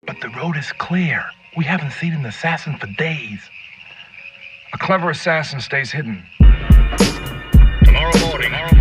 But the road is clear. We haven't seen an assassin for days. A clever assassin stays hidden. Tomorrow morning.